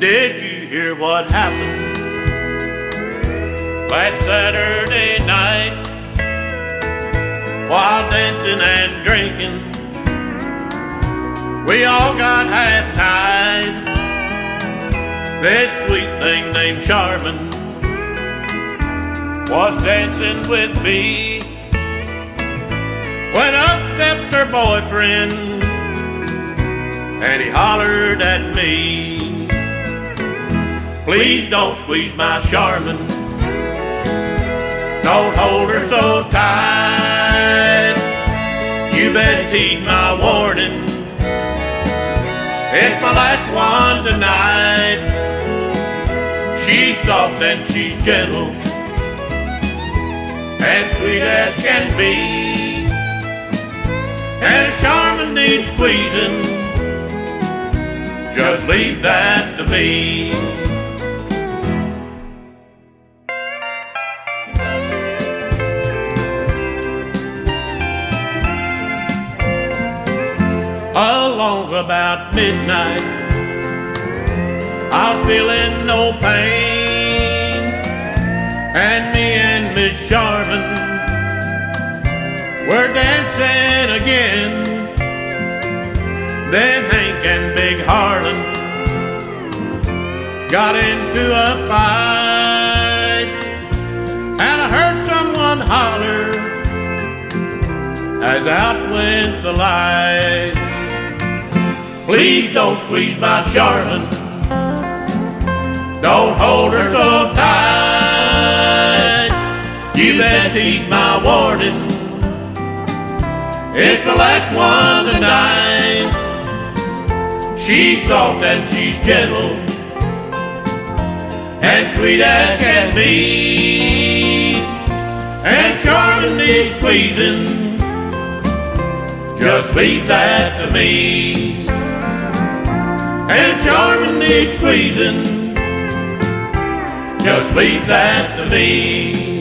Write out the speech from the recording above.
Did you hear what happened last Saturday night? While dancing and drinking, we all got half-tied. This sweet thing named Sharmon was dancing with me when up stepped her boyfriend and he hollered at me, "Please don't squeeze my Sharmon, don't hold her so tight. You best heed my warning, it's my last one tonight. She's soft and she's gentle and sweet as can be, and if Sharmon needs squeezing, just leave that to me." Along about midnight, I was feeling no pain, and me and Miss Sharmon were dancing again. Then Hank and Big Harlan got into a fight, and I heard someone holler as out went the lights, "Please don't squeeze my Sharmon, don't hold her so tight. You best heed my warning, it's the last one tonight. She's soft and she's gentle and sweet as can be, and Sharmon needs squeezing, just leave that to me. And Sharmon needs squeezing, just leave that to me."